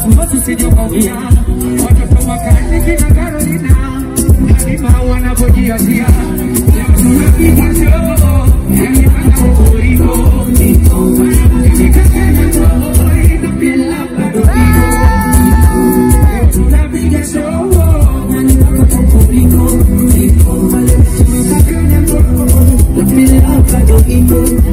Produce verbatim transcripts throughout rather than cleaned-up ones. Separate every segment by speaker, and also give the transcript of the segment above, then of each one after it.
Speaker 1: masu masu sijokaumia. Watoto wakati kina Carolina Halima wanapojiachia. Leo tunapiga show yani mpaka ukuriko. Nikakena toy na bila bado iko. Leo tunapiga show yani mpaka ukuriko. Nikakena toy na bila bado iko.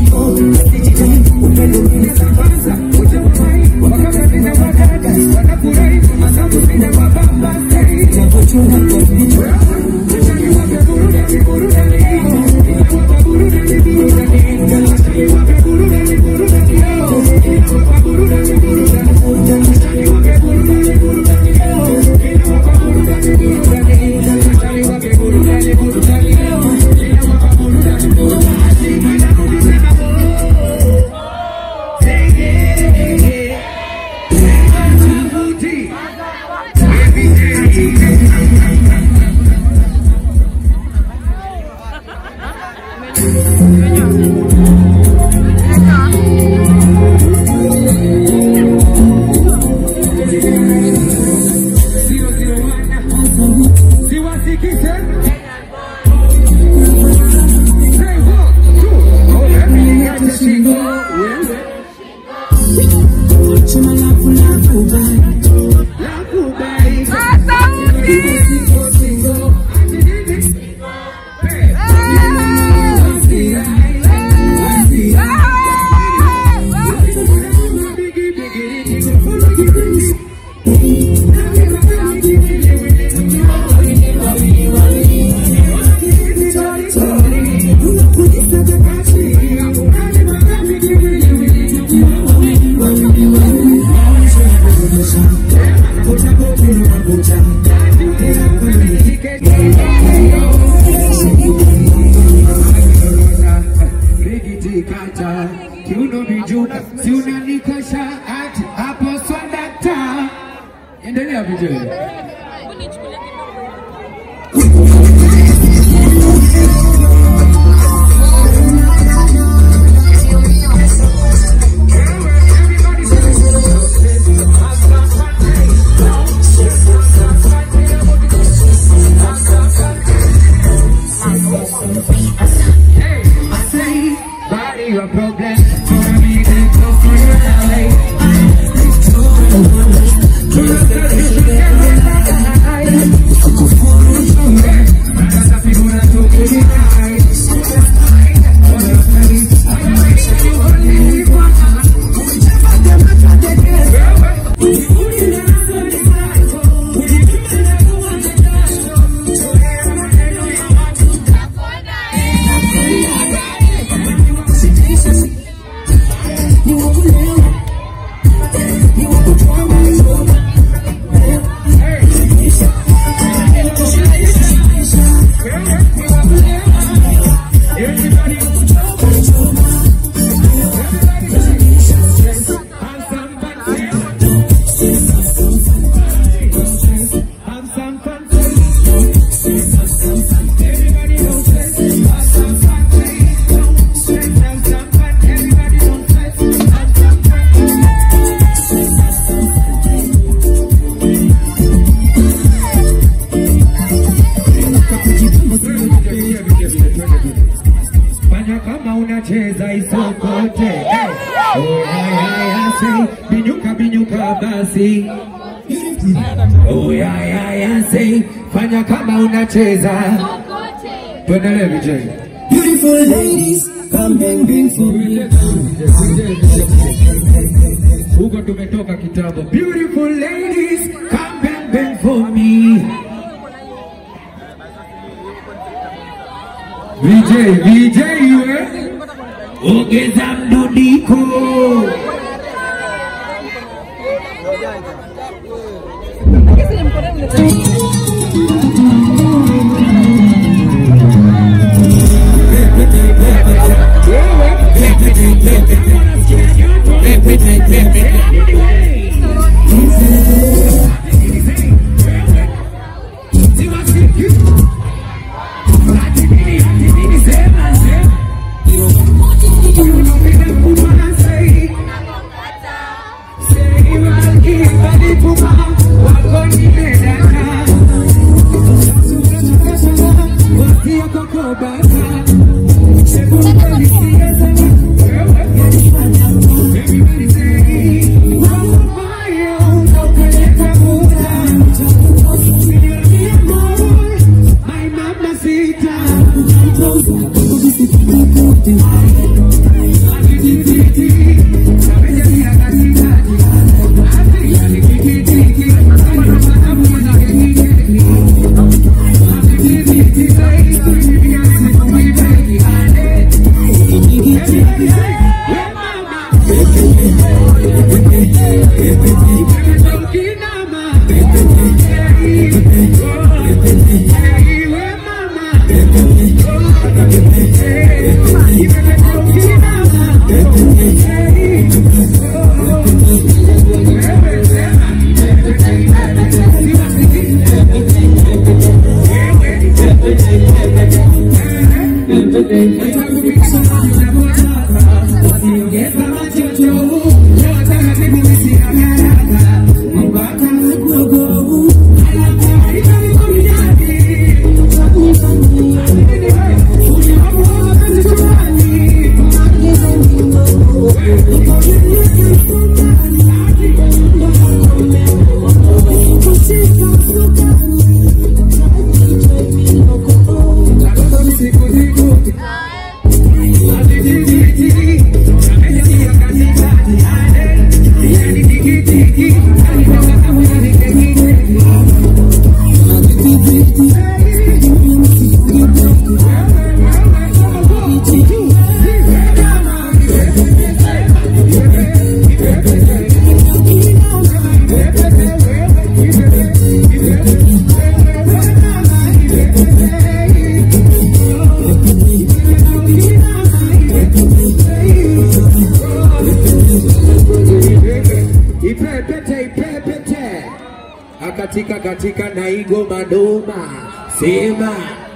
Speaker 1: Upendo mina sambaza ujawai wakaka mina wakaka wanafurahi kumasamu mina wabamba napochuna kwa vitu Achani wape burudani burudani Inawapa burudani burudani Achani wape burudani burudani Inawapa burudani burudani Achani wape burudani burudani Inawapa burudani burudani Achani wape burudani burudani Inawapa burudani burudani
Speaker 2: Oh yeah yeah yeah say fanya kama unacheza tuendelee V J.
Speaker 3: Beautiful ladies come bang bang for me.
Speaker 2: Huko tumetoka kitambo. Beautiful ladies come bang bang for me. V J V J we ongeza mdudiko.
Speaker 3: Say
Speaker 2: Katika katika naigo madoma sema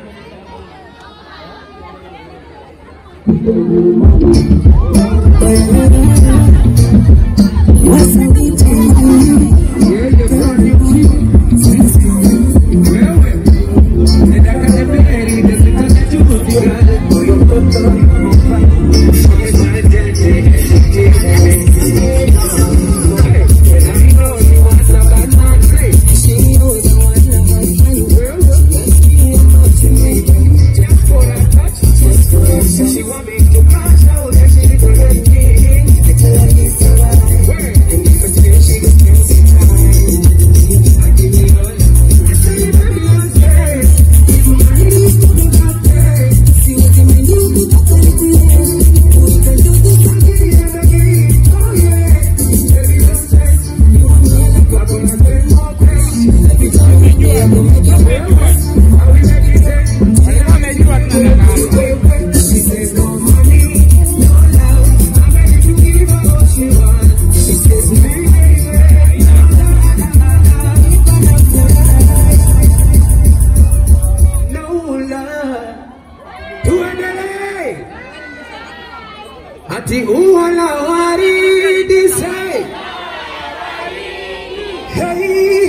Speaker 2: ati uwala waridi say hey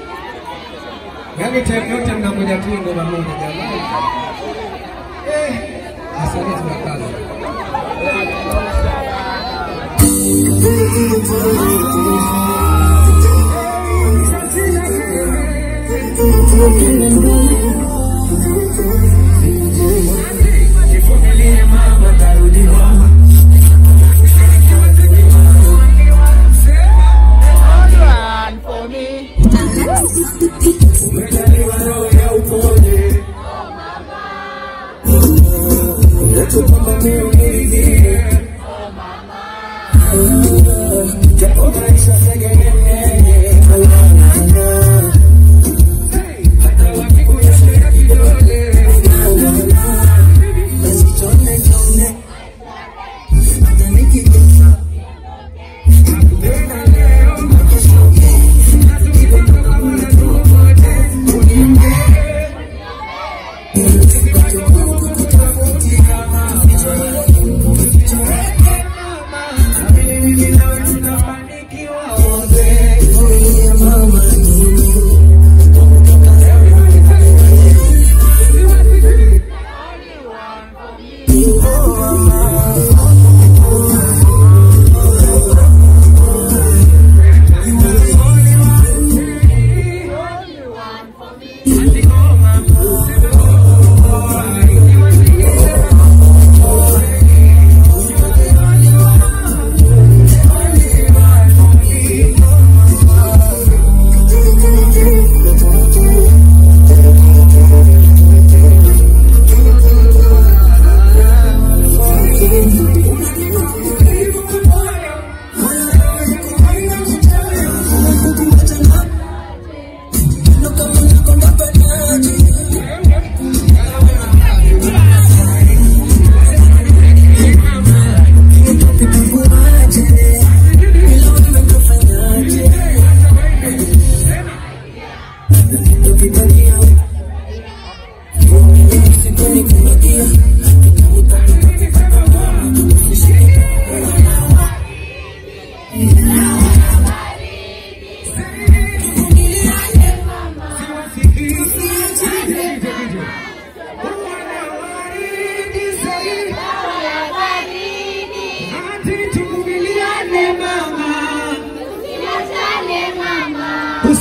Speaker 2: yani time yote mnamoja tu ngoma moja jamani eh asante tunakaza
Speaker 1: Mama,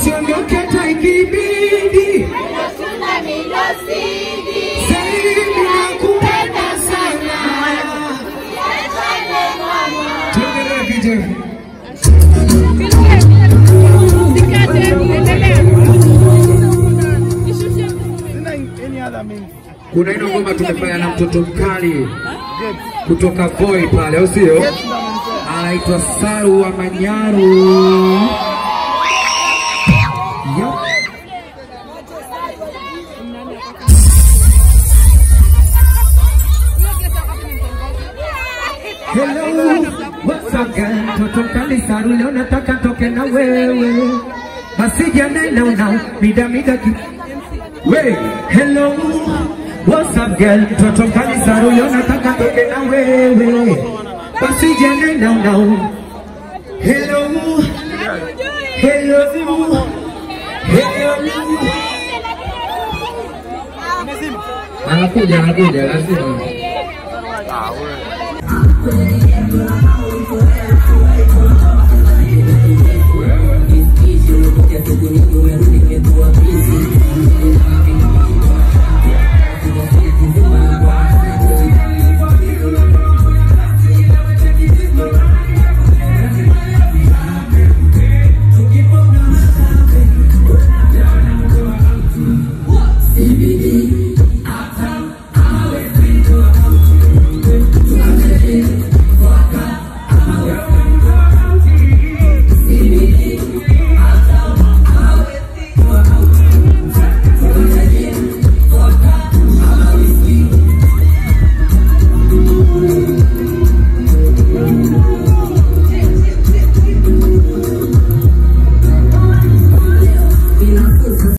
Speaker 2: usiondoke hata ikibidi. Zaidi nakupenda sana. Tuendelee vijana. Kuna ino ngoma tumefanya na mtoto mkali kutoka Voi pale, au sio? Anaitwa Saru wa Manyaru. Yep. Hello, what's up girl? Mtoto mkali Saru leo nataka toke na wewe. Basi jana now now, mida mida ki. Wait, hello, what's up girl? Mtoto mkali Saru leo nataka toke na wewe. Basi jana now now. Hello, hello, hello. Anakuja, anakuja, lazima.
Speaker 3: Thank you.